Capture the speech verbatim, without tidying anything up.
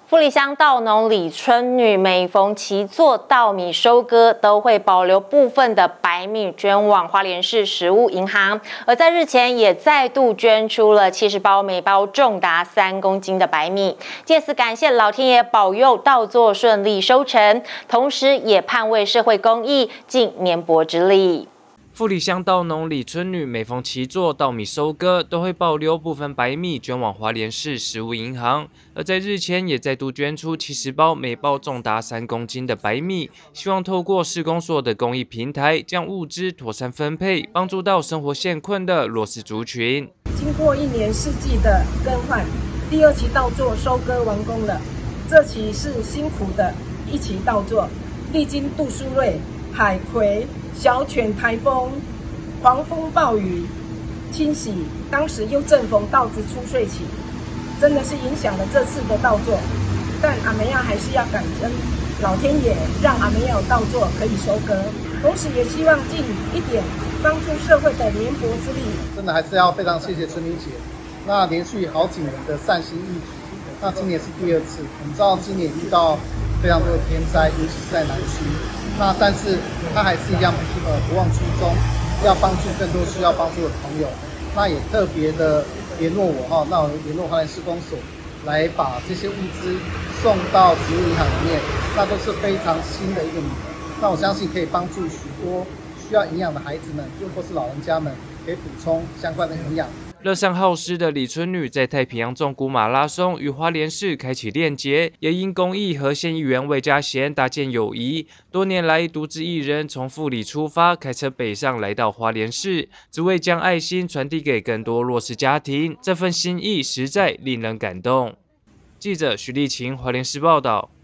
富里乡稻农李春女每逢期作稻米收割，都会保留部分的白米捐往花莲市食物银行，而在日前也再度捐出了七十包，每包重达三公斤的白米，借此感谢老天爷保佑稻作顺利收成，同时也盼为社会公益尽绵薄之力。 富里乡稻农李春女每逢期作稻米收割，都会保留部分白米捐往花莲市食物银行，而在日前也再度捐出七十包，每包重达三公斤的白米，希望透过市公所的公益平台，将物资妥善分配，帮助到生活陷困的弱势族群。 经过一年四季的更换，第二期稻作收割完工了。这期是辛苦的一期稻作，历经杜苏芮、海葵、小犬台风、狂风暴雨侵袭，当时又正逢稻子出穗期，真的是影响了这次的稻作。但阿梅亚还是要感恩老天爷，让阿梅亚有稻作可以收割，同时也希望尽一点帮助社会的绵薄之力。 真的还是要非常谢谢春女姐，那连续好几年的善心义举，那今年是第二次。我们知道今年遇到非常多的天灾，尤其是在南区。那但是他还是一样，呃，不忘初衷，要帮助更多需要帮助的朋友。那也特别的联络我哈，那我联络花莲市公所，来把这些物资送到食物银行里面，那都是非常新的一个米。那我相信可以帮助许多需要营养的孩子们，又或是老人家们，可以补充相关的营养。 热善好施的李春女在太平洋纵谷马拉松与花莲市开启链接，也因公益和县议员魏家贤搭建友谊，多年来独自一人从富里出发，开车北上来到花莲市，只为将爱心传递给更多弱势家庭。这份心意实在令人感动。记者徐丽琴，花莲市报道。